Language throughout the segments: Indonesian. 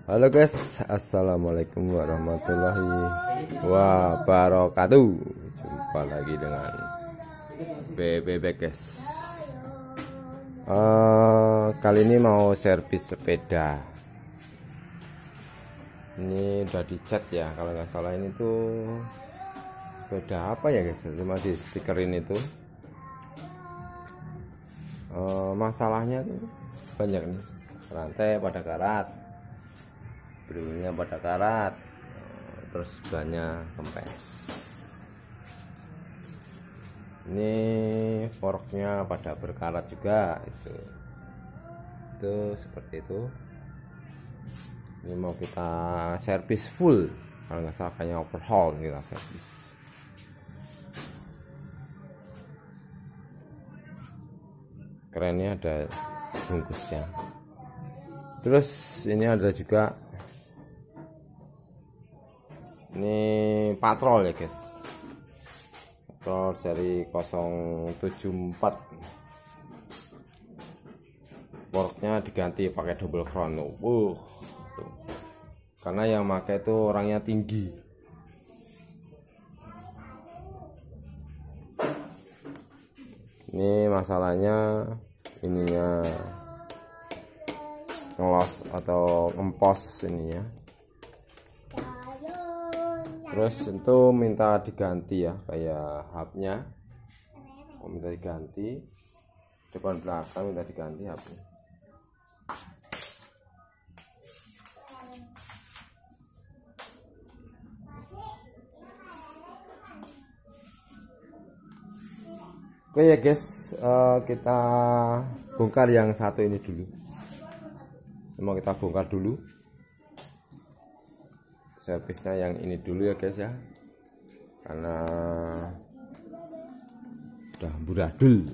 Halo guys, assalamualaikum warahmatullahi wabarakatuh. Jumpa lagi dengan BBB guys. Kali ini mau servis sepeda. Ini udah dicat ya, kalau nggak salah ini tuh sepeda apa ya guys? Cuma di stikerin itu. Masalahnya tuh banyak nih, rantai pada karat, belinya pada karat, terus bannya kempes. Ini forknya pada berkarat juga, itu seperti itu. Ini mau kita servis full, kalau nggak salah kayaknya overhaul kita servis. Kerennya ada bungkusnya. Terus ini ada juga ini patrol ya guys, patrol seri 074. Forknya diganti pakai double crown. Karena yang pakai itu orangnya tinggi. Ini masalahnya ininya ngelos atau ngempos ininya. Terus itu minta diganti ya, kayak hubnya minta diganti, depan belakang minta diganti hubnya. Oke ya guys, kita bongkar yang satu ini dulu. Mau kita bongkar dulu servisnya yang ini dulu ya guys ya, karena udah buradul.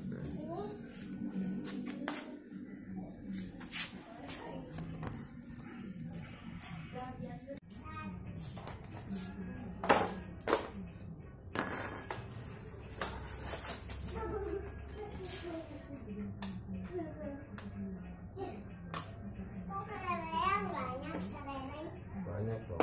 Banyak dong.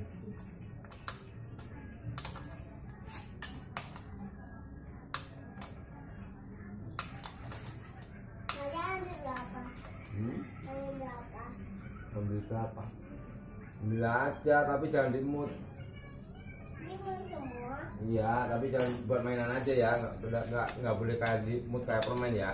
Ambil berapa? Ambil aja, tapi jangan dimut. Semua? Iya, tapi jangan buat mainan aja ya, nggak boleh kayak dimut kayak permen ya.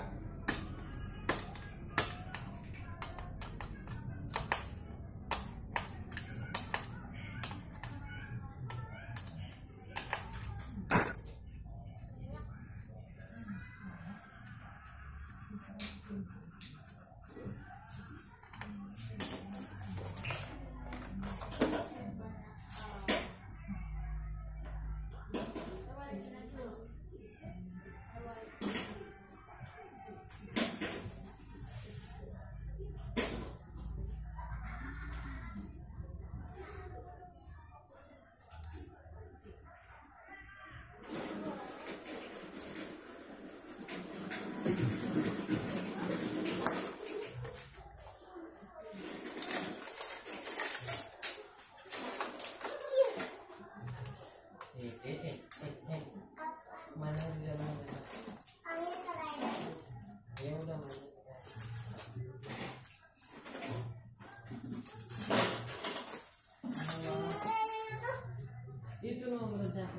Mana dia mana? Ya udah. Itu nomor siapa?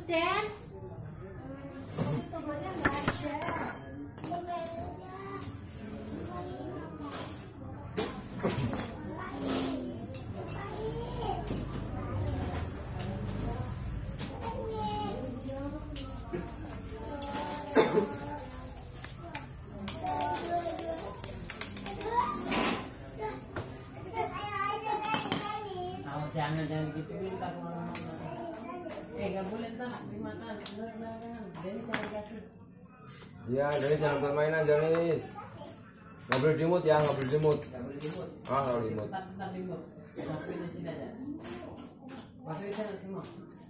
Den. Tokonya nggak ada. Jangan gitu minta kemana-mana. Nggak boleh ntar dimakan. Jangan. Jadi jangan kasih. Iya, Denis jangan buat mainan Denis. Nggak boleh dimut ya, nggak boleh dimut. Nggak boleh dimut. Ah, nggak boleh dimut. Tetap dimut. Masukin di sini aja. Masukin sana semua.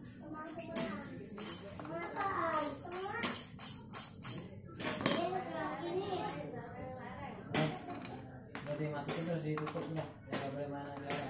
Jadi masukin terus ditutup ya. Nggak boleh mana lagi.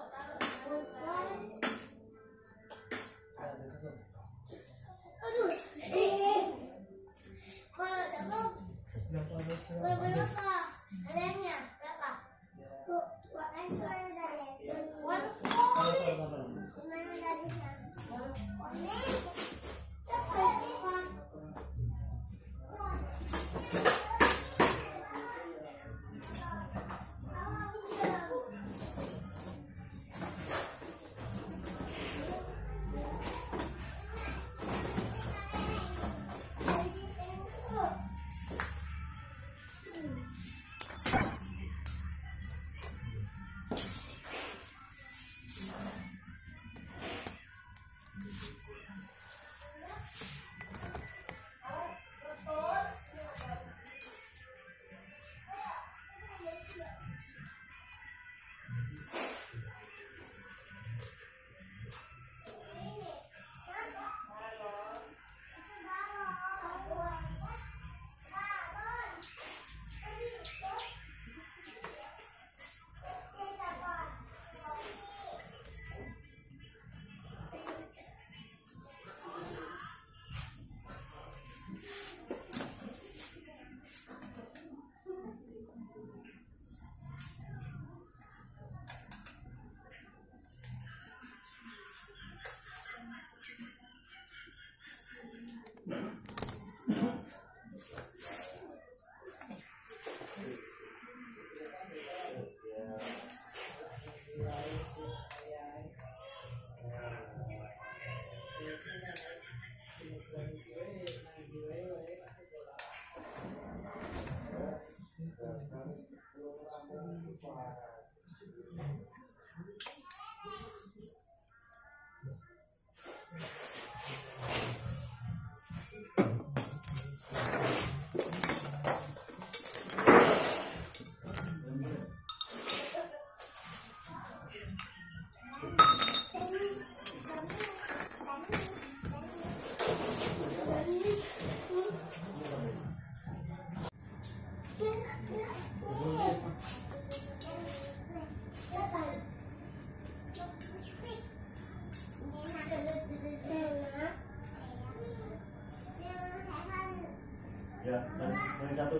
Ya, yang satu.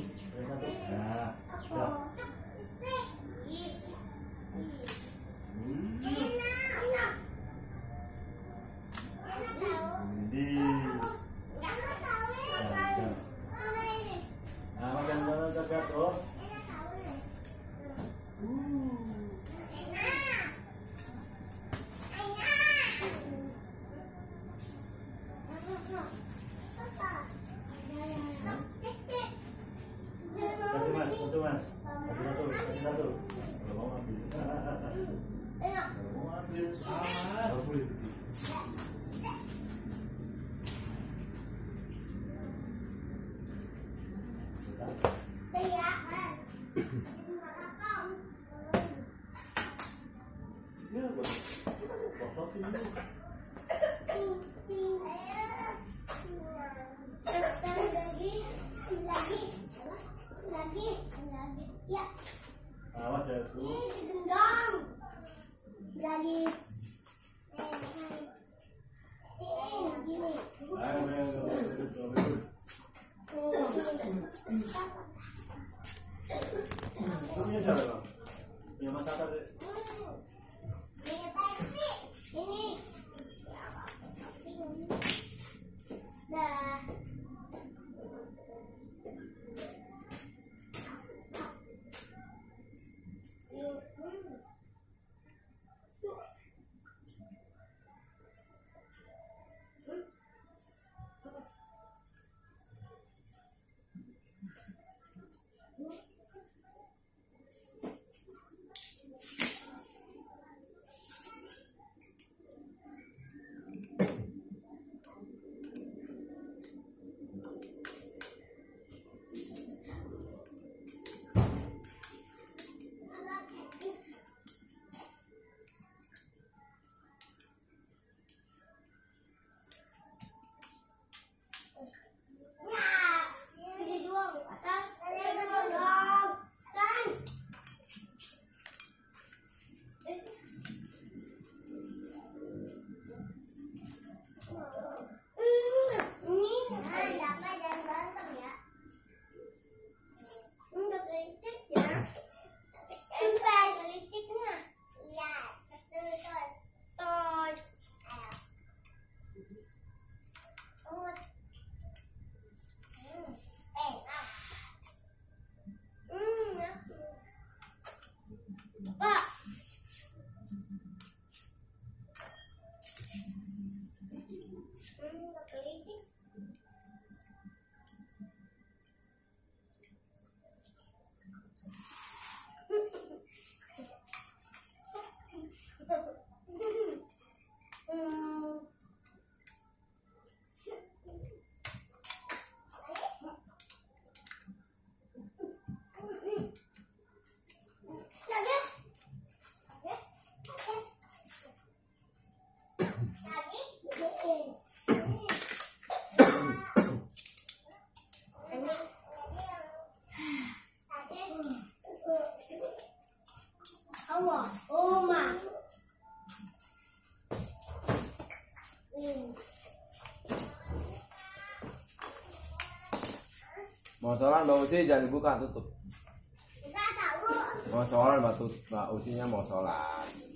Nah, sudah. Nah, makan jalan tegak tuh. Kasih mas, satu mas. Kasih satu. Kalau mau ambil. Kalau mau ambil. Kalau boleh. Ya, kosong ini. Lagi. Ya. Awas ya, tuh. Gendong. Lagi. Gini. Punya siapa, Bang? Punya Mas Tata deh. Ini. Mau sholat Mbak Usi jangan dibuka, tutup. Nggak tahu. Mau sholat Mbak Usinya mau sholat.